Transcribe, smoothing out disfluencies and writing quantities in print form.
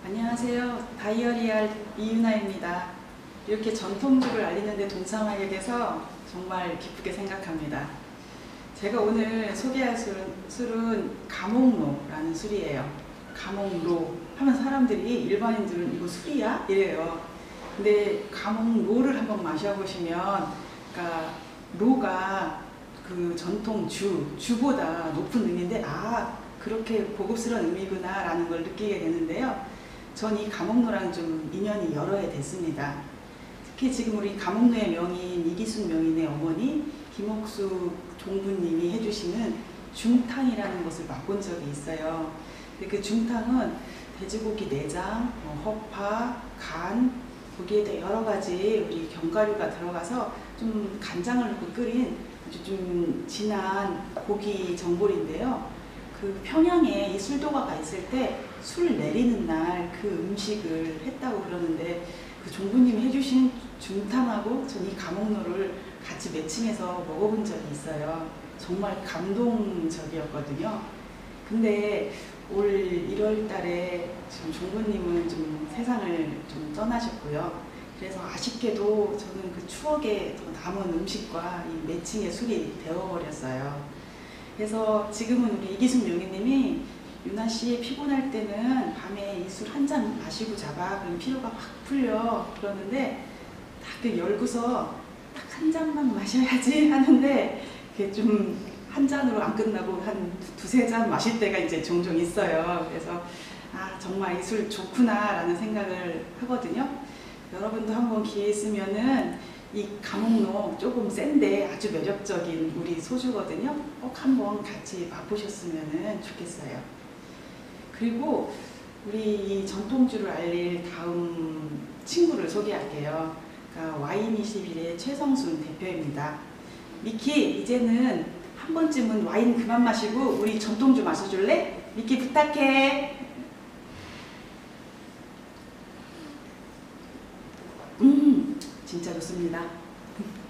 안녕하세요. 다이어리알 이윤아입니다. 이렇게 전통주를 알리는 데 동참하게 돼서 정말 기쁘게 생각합니다. 제가 오늘 소개할 술은 가몽로라는 술이에요. 가몽로 하면 사람들이, 일반인들은 이거 술이야? 이래요. 근데 가몽로를 한번 마셔보시면, 그러니까 로가 그 전통 주보다 높은 의미인데, 그렇게 고급스러운 의미구나 라는 걸 느끼게 되는데요. 전 이 가몽로랑 좀 인연이 여러 해 됐습니다. 특히 지금 우리 가몽로의 명인 이기순 명인의 어머니 김옥수 종부님이 해주시는 중탕이라는 것을 맛본 적이 있어요. 근데 그 중탕은 돼지고기 내장, 허파, 간, 거기에 여러 가지 우리 견과류가 들어가서 좀 간장을 넣고 끓인 아주 좀 진한 고기 전골인데요. 그 평양에 이 술도가가 있을 때 술 내리는 날 그 음식을 했다고 그러는데, 그 종부님이 해주신 중탕하고 전 이 가몽로를 같이 매칭해서 먹어본 적이 있어요. 정말 감동적이었거든요. 근데 올 1월 달에 지금 종부님은 좀 세상을 좀 떠나셨고요. 그래서 아쉽게도 저는 그 추억에 남은 음식과 이 매칭의 술이 되어버렸어요. 그래서 지금은 우리 이기순 명희님이 유나씨 피곤할 때는 밤에 이 술 한 잔 마시고 자봐. 그럼 피로가 확 풀려. 그러는데 딱 그 열고서 딱 한 잔만 마셔야지 하는데, 그게 좀 한 잔으로 안 끝나고 한 두세 잔 마실 때가 이제 종종 있어요. 그래서 정말 이 술 좋구나 라는 생각을 하거든요. 여러분도 한번 기회 있으면은 이 가몽로 조금 센데 아주 매력적인 우리 소주거든요. 꼭 한번 같이 맛보셨으면 좋겠어요. 그리고 우리 이 전통주를 알릴 다음 친구를 소개할게요. 그러니까 와인21의 최성순 대표입니다. 미키, 이제는 한 번쯤은 와인 그만 마시고 우리 전통주 마셔줄래? 미키 부탁해. 진짜 좋습니다.